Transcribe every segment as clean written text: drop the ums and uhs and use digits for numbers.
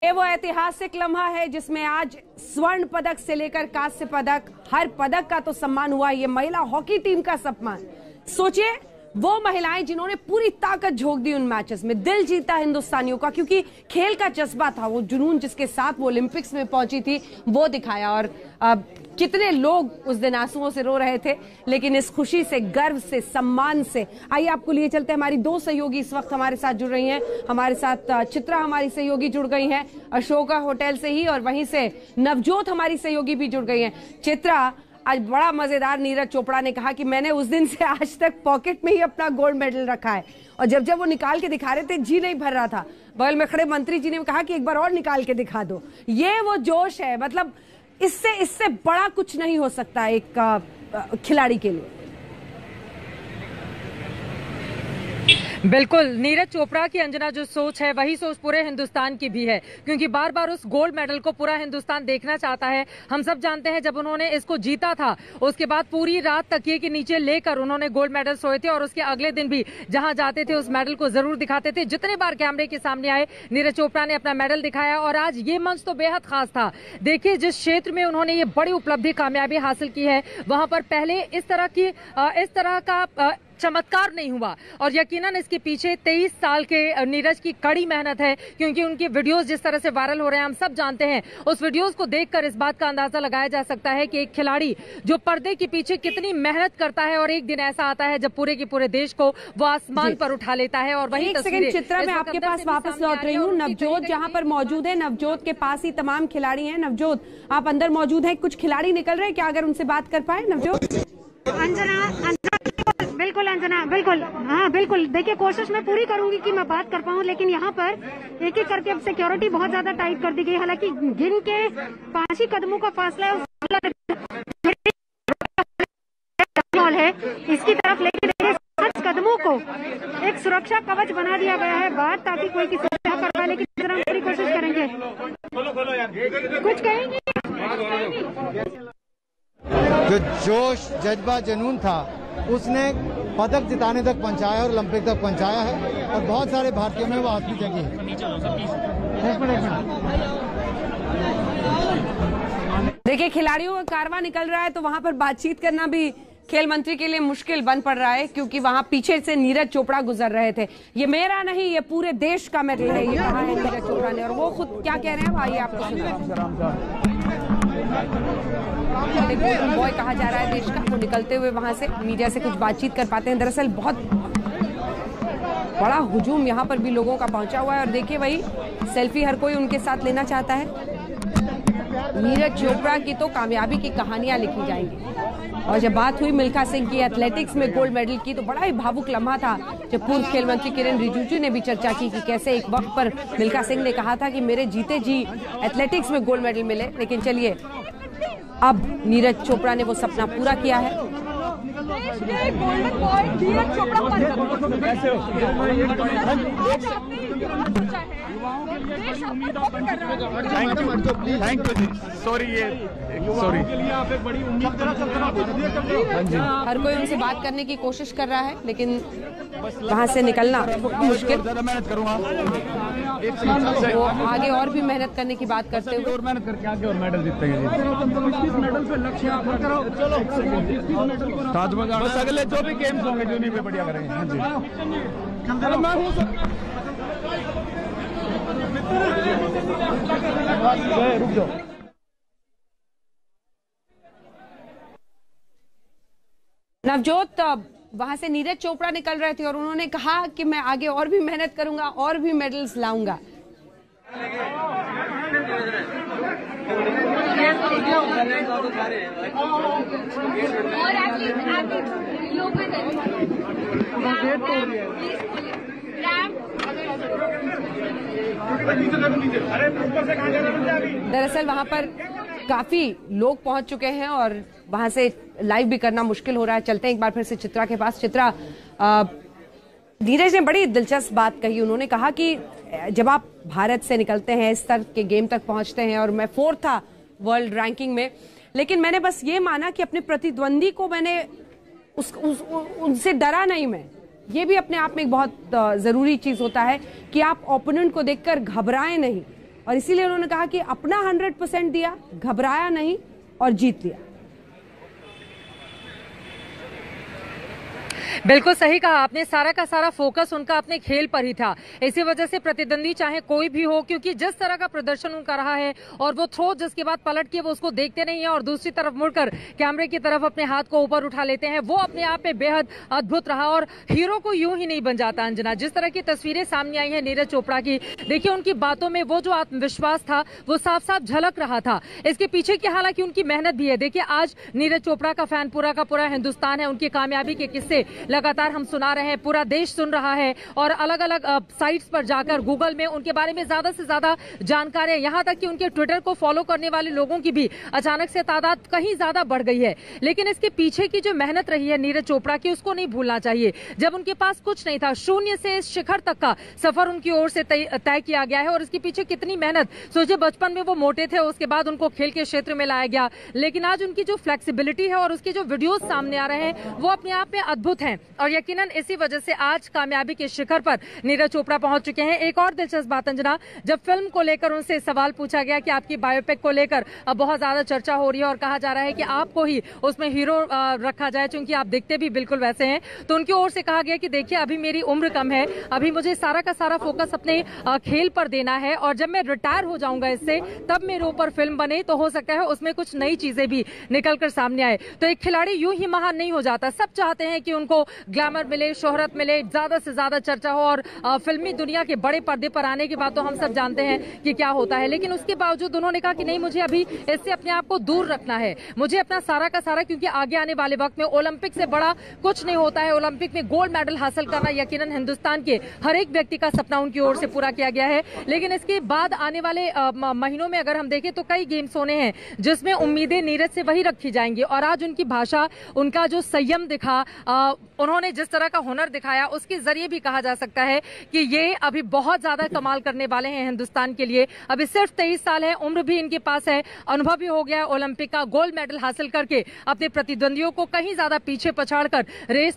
ये वो ऐतिहासिक लम्हा है जिसमें आज स्वर्ण पदक से लेकर कांस्य पदक, हर पदक का तो सम्मान हुआ। ये महिला हॉकी टीम का सम्मान। सोचिए वो महिलाएं जिन्होंने पूरी ताकत झोंक दी उन मैचेस में, दिल जीता हिंदुस्तानियों का, क्योंकि खेल का जज्बा था, वो जुनून जिसके साथ वो ओलंपिक्स में पहुंची थी वो दिखाया। और कितने लोग उस दिन आंसुओं से रो रहे थे, लेकिन इस खुशी से, गर्व से, सम्मान से आइए आपको लिए चलते हैं। हमारी दो सहयोगी इस वक्त हमारे साथ जुड़ रही हैं। हमारे साथ चित्रा हमारी सहयोगी जुड़ गई हैं अशोका होटल से ही, और वहीं से नवजोत हमारी सहयोगी भी जुड़ गई हैं। चित्रा, आज बड़ा मजेदार, नीरज चोपड़ा ने कहा कि मैंने उस दिन से आज तक पॉकेट में ही अपना गोल्ड मेडल रखा है, और जब जब वो निकाल के दिखा रहे थे जी नहीं भर रहा था। बगल में खड़े मंत्री जी ने कहा कि एक बार और निकाल के दिखा दो। ये वो जोश है, मतलब इससे बड़ा कुछ नहीं हो सकता एक खिलाड़ी के लिए। बिल्कुल, नीरज चोपड़ा की अंजना जो सोच है वही सोच पूरे हिंदुस्तान की भी है, क्योंकि बार बार उस गोल्ड मेडल को पूरा हिंदुस्तान देखना चाहता है। हम सब जानते हैं जब उन्होंने इसको जीता था उसके बाद पूरी रात तकिए के नीचे लेकर उन्होंने गोल्ड मेडल सोए थे, और उसके अगले दिन भी जहां जाते थे उस मेडल को जरूर दिखाते थे। जितने बार कैमरे के सामने आए नीरज चोपड़ा ने अपना मेडल दिखाया, और आज ये मंच तो बेहद खास था। देखिए, जिस क्षेत्र में उन्होंने ये बड़ी उपलब्धि कामयाबी हासिल की है वहां पर पहले इस तरह का चमत्कार नहीं हुआ, और यकीनन इसके पीछे 23 साल के नीरज की कड़ी मेहनत है, क्योंकि उनकी वीडियोस जिस तरह से वायरल हो रहे हैं हम सब जानते हैं। उस वीडियोस को देखकर इस बात का अंदाजा लगाया जा सकता है कि एक खिलाड़ी जो पर्दे के पीछे कितनी मेहनत करता है, और एक दिन ऐसा आता है जब पूरे के पूरे देश को वो आसमान पर उठा लेता है। और वही तस्वीरें चित्रा मैं आपके पास वापस लौट रही हूँ। नवजोत जहाँ पर मौजूद है, नवजोत के पास ही तमाम खिलाड़ी हैं। नवजोत, आप अंदर मौजूद है, कुछ खिलाड़ी निकल रहे हैं क्या, अगर उनसे बात कर पाए नवजोत? बिल्कुल अंजना, बिल्कुल, हाँ बिल्कुल। देखिए, कोशिश मैं पूरी करूंगी कि मैं बात कर पाऊं, लेकिन यहाँ पर एक एक करके अब सिक्योरिटी बहुत ज्यादा टाइट कर दी गई। हालांकि गिन के 5 ही कदमों का फासला है, इसकी तरफ लेके 5 कदमों को एक सुरक्षा कवच बना दिया गया है बाहर, ताकि कोई किसी से कर पाए। लेकिन हम पूरी कोशिश करेंगे। कुछ कहेंगे? जो जोश, जज्बा, जुनून था उसने पदक जिताने तक पहुंचाया और ओलंपिक तक पहुंचाया है, और बहुत सारे भारतीयों में वो आखिरी जगह है। देखिए, खिलाड़ियों का कारवां निकल रहा है तो वहां पर बातचीत करना भी खेल मंत्री के लिए मुश्किल बन पड़ रहा है, क्योंकि वहां पीछे से नीरज चोपड़ा गुजर रहे थे। ये मेरा नहीं, ये पूरे देश का मेडल है, ये कहा है नीरज चोपड़ा ने, और वो खुद क्या कह रहे हैं आइए आपको सुनाओ। बॉय कहा जा रहा है देश का, वो निकलते हुए वहां से मीडिया से कुछ बातचीत कर पाते हैं। दरअसल बहुत बड़ा हुजूम यहाँ पर भी लोगों का पहुंचा हुआ है, और देखिए वही सेल्फी हर कोई उनके साथ लेना चाहता है। नीरज चोपड़ा की तो कामयाबी की कहानियां लिखी जाएंगी। और जब बात हुई मिल्खा सिंह की एथलेटिक्स में गोल्ड मेडल की, तो बड़ा ही भावुक लम्हा था जब पूर्व खेल मंत्री किरेन रिजिजू ने भी चर्चा की कि कैसे एक वक्त पर मिल्खा सिंह ने कहा था कि मेरे जीते जी एथलेटिक्स में गोल्ड मेडल मिले। लेकिन चलिए, अब नीरज चोपड़ा ने वो सपना पूरा किया है। हर कोई उनसे बात करने की कोशिश कर रहा है, लेकिन वहां से निकलना मुश्किल। वो आगे और भी मेहनत करने की बात करते हुए, और मेहनत करके आगे और मेडल जीतेंगे। मेडल पे लक्ष्य आपका करो, ताजमहल बस अगले जो भी गेम्स होंगे जो नहीं पे बढ़िया करेंगे। हाँ जी, मैं हूँ रुक जाओ। नवजोत, वहां से नीरज चोपड़ा निकल रहे थे और उन्होंने कहा कि मैं आगे और भी मेहनत करूंगा और भी मेडल्स लाऊंगा। दरअसल वहां पर काफी लोग पहुंच चुके हैं और वहां से लाइव भी करना मुश्किल हो रहा है। चलते हैं एक बार फिर से चित्रा के पास। चित्रा, नीरज ने बड़ी दिलचस्प बात कही। उन्होंने कहा कि जब आप भारत से निकलते हैं, इस स्तर के गेम तक पहुंचते हैं, और मैं 4th था वर्ल्ड रैंकिंग में, लेकिन मैंने बस ये माना कि अपने प्रतिद्वंदी को मैंने उनसे डरा नहीं। मैं ये भी अपने आप में एक बहुत जरूरी चीज होता है कि आप ओपोनेंट को देखकर घबराएं नहीं, और इसीलिए उन्होंने कहा कि अपना 100% दिया, घबराया नहीं और जीत लिया। बिल्कुल सही कहा आपने, सारा का सारा फोकस उनका अपने खेल पर ही था। इसी वजह से प्रतिद्वंदी चाहे कोई भी हो, क्योंकि जिस तरह का प्रदर्शन उनका रहा है और वो थ्रो जिसके बाद पलट के वो उसको देखते नहीं है और दूसरी तरफ मुड़कर कैमरे की तरफ अपने हाथ को ऊपर उठा लेते हैं, वो अपने आप में बेहद अद्भुत रहा। और हीरो को यूं ही नहीं बन जाता अंजना। जिस तरह की तस्वीरें सामने आई है नीरज चोपड़ा की, देखिए उनकी बातों में वो जो आत्मविश्वास था वो साफ साफ झलक रहा था। इसके पीछे की हालांकि उनकी मेहनत भी है। देखिए आज नीरज चोपड़ा का फैन पूरा का पूरा हिंदुस्तान है, उनकी कामयाबी के किस्से लगातार हम सुना रहे हैं, पूरा देश सुन रहा है और अलग अलग साइट्स पर जाकर गूगल में उनके बारे में ज्यादा से ज्यादा जानकारी, यहां तक कि उनके ट्विटर को फॉलो करने वाले लोगों की भी अचानक से तादाद कहीं ज्यादा बढ़ गई है। लेकिन इसके पीछे की जो मेहनत रही है नीरज चोपड़ा की, उसको नहीं भूलना चाहिए। जब उनके पास कुछ नहीं था, शून्य से इस शिखर तक का सफर उनकी ओर से तय किया गया है और इसके पीछे कितनी मेहनत। सोचिए बचपन में वो मोटे थे, उसके बाद उनको खेल के क्षेत्र में लाया गया, लेकिन आज उनकी जो फ्लेक्सिबिलिटी है और उसके जो वीडियोस सामने आ रहे हैं वो अपने आप में अद्भुत हैं और यकीनन इसी वजह से आज कामयाबी के शिखर पर नीरज चोपड़ा पहुंच चुके हैं। एक और दिलचस्प बात अंजना, जब फिल्म को लेकर उनसे सवाल पूछा गया कि आपकी बायोपिक को लेकर अब बहुत ज्यादा चर्चा हो रही है और कहा जा रहा है कि आपको ही उसमें हीरो रखा जाए क्योंकि आप दिखते भी बिल्कुल वैसे हैं, तो उनकी ओर से कहा गया कि देखिए अभी मेरी उम्र कम है, अभी मुझे सारा का सारा फोकस अपने खेल पर देना है और जब मैं रिटायर हो जाऊंगा इससे तब मेरे ऊपर फिल्म बने तो हो सकता है उसमें कुछ नई चीजें भी निकल कर सामने आए। तो एक खिलाड़ी यूं ही महान नहीं हो जाता, सब चाहते हैं कि उनको ग्लैमर मिले, शोहरत मिले, ज्यादा से ज्यादा चर्चा हो और फिल्मी दुनिया के बड़े पर्दे पर आने के बाद तो हम सब जानते हैं कि क्या होता है। लेकिन उसके बावजूद उन्होंने कहा कि नहीं, मुझे अभी इससे अपने आप को दूर रखना है, मुझे अपना सारा का सारा, क्योंकि आगे आने वाले वक्त में ओलंपिक से बड़ा कुछ नहीं होता है। ओलंपिक में गोल्ड मेडल हासिल करना यकीनन हिंदुस्तान के हर एक व्यक्ति का सपना उनकी ओर से पूरा किया गया है। लेकिन इसके बाद आने वाले महीनों में अगर हम देखें तो कई गेम्स होने हैं जिसमें उम्मीदें नीरज से वही रखी जाएंगी और आज उनकी भाषा, उनका जो संयम दिखा, उन्होंने जिस तरह का हुनर दिखाया, उसके जरिए भी कहा जा सकता है कि ये अभी बहुत ज्यादा कमाल करने वाले हैं हिंदुस्तान के लिए। अभी सिर्फ 23 साल है, उम्र भी इनके पास है, अनुभव भी हो गया है ओलंपिक का, गोल्ड मेडल हासिल करके अपने प्रतिद्वंदियों को कहीं ज्यादा पीछे पछाड़कर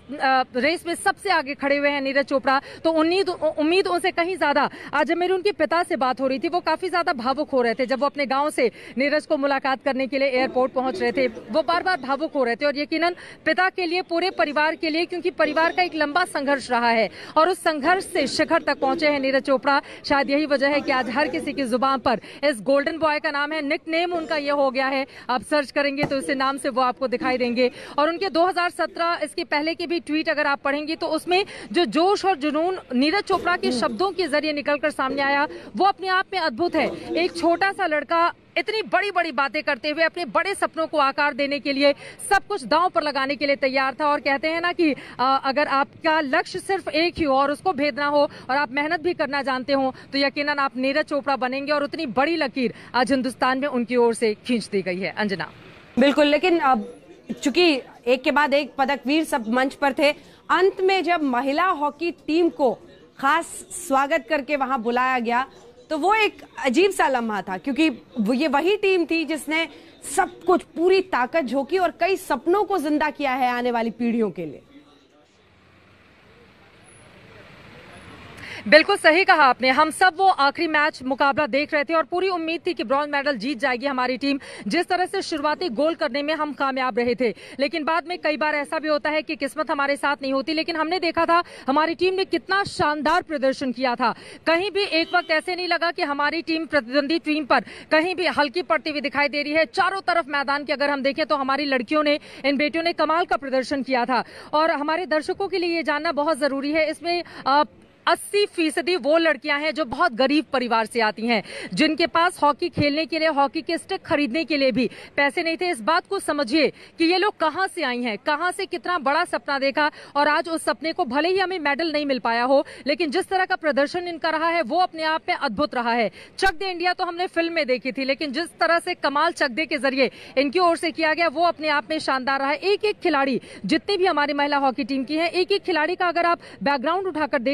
रेस में सबसे आगे खड़े हुए हैं नीरज चोपड़ा। तो उम्मीद उनसे कहीं ज्यादा। आज जब मेरी उनके पिता से बात हो रही थी, वो काफी ज्यादा भावुक हो रहे थे जब वो अपने गांव से नीरज को मुलाकात करने के लिए एयरपोर्ट पहुंच रहे थे, वो बार बार भावुक हो रहे थे और यकीनन पिता के लिए, पूरे परिवार के लिए, क्योंकि परिवार का एक लंबा संघर्ष रहा है और उस संघर्ष से शिखर तक पहुंचे हैं नीरज चोपड़ा। शायद यही वजह है कि आज हर किसी की जुबान पर इस गोल्डन बॉय का नाम है, निक नेम उनका ये हो गया है। आप सर्च करेंगे तो इस नाम से वो आपको दिखाई देंगे। और उनके 2017 इसके पहले के भी ट्वीट अगर आप पढ़ेंगे तो उसमें जो जोश और जुनून नीरज चोपड़ा के शब्दों के जरिए निकलकर सामने आया वो अपने आप में अद्भुत है। एक छोटा सा लड़का इतनी बड़ी बड़ी बातें करते हुए अपने बड़े सपनों को आकार देने के लिए सब कुछ दांव पर लगाने के लिए तैयार था। और कहते हैं ना कि अगर आपका लक्ष्य सिर्फ एक ही हो और उसको भेदना हो और आप मेहनत भी करना जानते हो तो यकीनन आप नीरज चोपड़ा बनेंगे और उतनी बड़ी लकीर आज हिंदुस्तान में उनकी ओर से खींच दी गई है। अंजना बिल्कुल, लेकिन अब चूंकि एक के बाद एक पदक वीर सब मंच पर थे, अंत में जब महिला हॉकी टीम को खास स्वागत करके वहां बुलाया गया तो वो एक अजीब सा लम्हा था, क्योंकि ये वही टीम थी जिसने सब कुछ पूरी ताकत झोंकी और कई सपनों को जिंदा किया है आने वाली पीढ़ियों के लिए। बिल्कुल सही कहा आपने, हम सब वो आखिरी मैच मुकाबला देख रहे थे और पूरी उम्मीद थी कि ब्रॉन्ज मेडल जीत जाएगी हमारी टीम। जिस तरह से शुरुआती गोल करने में हम कामयाब रहे थे, लेकिन बाद में कई बार ऐसा भी होता है कि किस्मत हमारे साथ नहीं होती। लेकिन हमने देखा था हमारी टीम ने कितना शानदार प्रदर्शन किया था। कहीं भी एक वक्त ऐसे नहीं लगा कि हमारी टीम प्रतिद्वंदी टीम पर कहीं भी हल्की पड़ती हुई दिखाई दे रही है। चारों तरफ मैदान के अगर हम देखें तो हमारी लड़कियों ने, इन बेटियों ने कमाल का प्रदर्शन किया था। और हमारे दर्शकों के लिए ये जानना बहुत जरूरी है, इसमें 80% वो लड़कियां हैं जो बहुत गरीब परिवार से आती हैं, जिनके पास हॉकी खेलने के लिए, हॉकी के स्टिक खरीदने के लिए भी पैसे नहीं थे। इस बात को समझिए कि ये लोग कहां से आई हैं, कहां से कितना बड़ा सपना देखा और आज उस सपने को, भले ही हमें मेडल नहीं मिल पाया हो, लेकिन जिस तरह का प्रदर्शन इनका रहा है वो अपने आप में अद्भुत रहा है। चक दे इंडिया तो हमने फिल्म में देखी थी, लेकिन जिस तरह से कमाल चक दे के जरिए इनकी ओर से किया गया वो अपने आप में शानदार रहा है। एक एक खिलाड़ी, जितनी भी हमारी महिला हॉकी टीम की है, एक एक खिलाड़ी का अगर आप बैकग्राउंड उठाकर देख लीजिए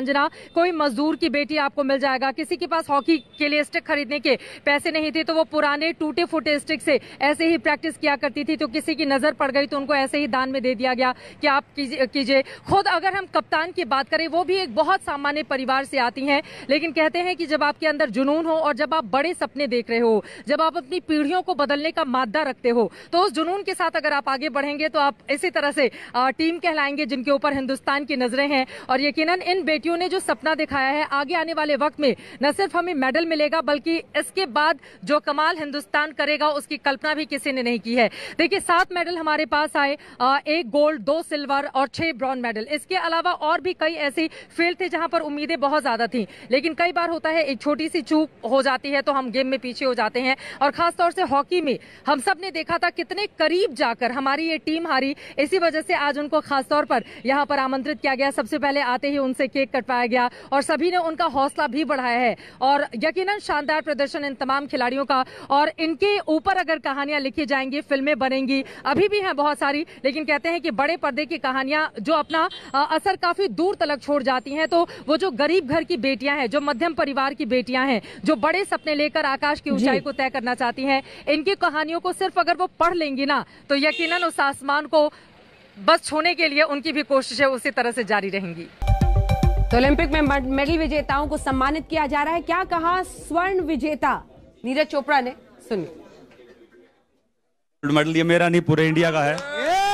अंजना, कोई मजदूर की बेटी आपको मिल जाएगा, किसी के पास हॉकी के लिए स्टिक खरीदने के पैसे नहीं थे तो वो पुराने टूटे फूटे स्टिक से ऐसे ही प्रैक्टिस किया करती थी, तो किसी की नजर पड़ गई तो उनको ऐसे ही दान में दे दिया गया कि आप कीजिए। खुद अगर हम कप्तान की बात करें, वो भी एक बहुत सामान्य परिवार से आती हैं, लेकिन कहते हैं कि जब आपके अंदर जुनून हो और जब आप बड़े सपने देख रहे हो, जब आप अपनी पीढ़ियों को बदलने का मादा रखते हो, तो उस जुनून के साथ अगर आप आगे बढ़ेंगे तो आप इसी तरह से टीम कहलाएंगे जिनके ऊपर हिंदुस्तान की नजरें हैं। और यकीनन इन बेटियों ने जो सपना दिखाया है, आगे आने वाले वक्त में न सिर्फ हमें मेडल मिलेगा बल्कि इसके बाद जो कमाल हिंदुस्तान करेगा उसकी कल्पना भी किसी ने नहीं की है। देखिए 7 मेडल हमारे पास आए, 1 गोल्ड, 2 सिल्वर और 6 ब्रॉन्ज मेडल। इसके अलावा और भी कई ऐसी फील्ड थे जहां पर उम्मीदें बहुत ज्यादा थी, लेकिन कई बार होता है एक छोटी सी चूक हो जाती है तो हम गेम में पीछे हो जाते हैं। और खासतौर से हॉकी में हम सब ने देखा था कितने करीब जाकर हमारी ये टीम हारी। इसी वजह से आज उनको खासतौर पर यहां पर आमंत्रित किया गया। सबसे पहले आते ही उनसे केक कटवाया गया और सभी ने उनका हौसला भी बढ़ाया है। और यकीनन शानदार प्रदर्शन इन तमाम खिलाड़ियों का, और इनके ऊपर अगर कहानियां लिखी जाएंगी, फिल्में बनेंगी, अभी भी हैं बहुत सारी, लेकिन कहते हैं कि बड़े पर्दे की कहानियां जो अपना असर काफी दूर तक छोड़ जाती हैं, तो वो जो गरीब घर की बेटियां हैं, जो मध्यम परिवार की बेटियां हैं, जो बड़े सपने लेकर आकाश की ऊंचाई को तय करना चाहती हैं, इनकी कहानियों को सिर्फ अगर वो पढ़ लेंगी ना तो यकीनन उस आसमान को बस छूने के लिए उनकी भी कोशिशें उसी तरह से जारी रहेंगी। तो ओलंपिक में मेडल विजेताओं को सम्मानित किया जा रहा है। क्या कहा स्वर्ण विजेता नीरज चोपड़ा ने, सुनिए। मेडल ये मेरा नहीं, पूरे इंडिया का है।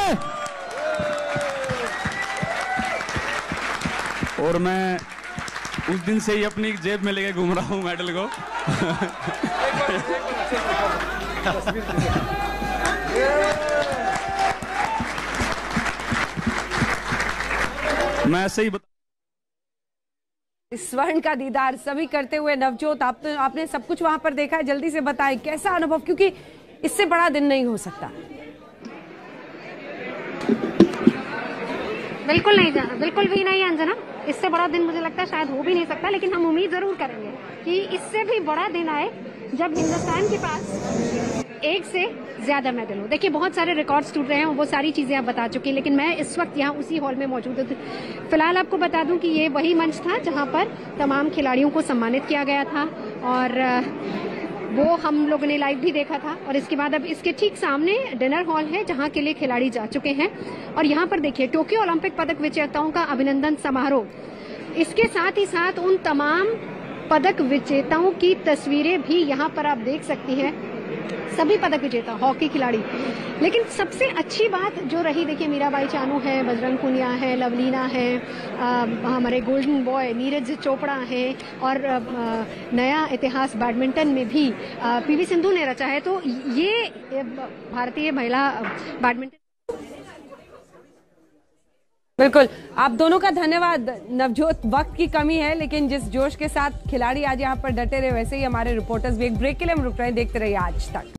और मैं उस दिन से ही अपनी जेब में लेके घूम रहा हूँ मेडल को। मैं ऐसे ही स्वर्ण का दीदार सभी करते हुए नवजोत, आपने सब कुछ वहां पर देखा है, जल्दी से बताएं कैसा अनुभव, क्योंकि इससे बड़ा दिन नहीं हो सकता। बिल्कुल नहीं जाना, बिल्कुल भी नहीं अंजना, इससे बड़ा दिन मुझे लगता है शायद हो भी नहीं सकता, लेकिन हम उम्मीद जरूर करेंगे कि इससे भी बड़ा दिन आए जब हिंदुस्तान के पास एक से ज्यादा मेडल हो। देखिए बहुत सारे रिकॉर्ड्स टूट रहे हैं, वो सारी चीजें आप बता चुकी हैं, लेकिन मैं इस वक्त यहाँ उसी हॉल में मौजूद हूँ। फिलहाल आपको बता दूं कि ये वही मंच था जहाँ पर तमाम खिलाड़ियों को सम्मानित किया गया था, और वो हम लोगों ने लाइव भी देखा था। और इसके बाद अब इसके ठीक सामने डिनर हॉल है जहां के लिए खिलाड़ी जा चुके हैं, और यहाँ पर देखिए टोक्यो ओलंपिक पदक विजेताओं का अभिनंदन समारोह। इसके साथ ही साथ उन तमाम पदक विजेताओं की तस्वीरें भी यहाँ पर आप देख सकती हैं, सभी पदक विजेता हॉकी खिलाड़ी। लेकिन सबसे अच्छी बात जो रही, देखिए मीराबाई चानू है, बजरंग पुनिया है, लवलीना है, हमारे गोल्डन बॉय नीरज चोपड़ा है, और नया इतिहास बैडमिंटन में भी पीवी सिंधु ने रचा है। तो ये भारतीय महिला बैडमिंटन। बिल्कुल, आप दोनों का धन्यवाद नवजोत। वक्त की कमी है, लेकिन जिस जोश के साथ खिलाड़ी आज यहाँ पर डटे रहे, वैसे ही हमारे रिपोर्टर्स भी। एक ब्रेक के लिए हम रुक रहे हैं, देखते रहिए आज तक।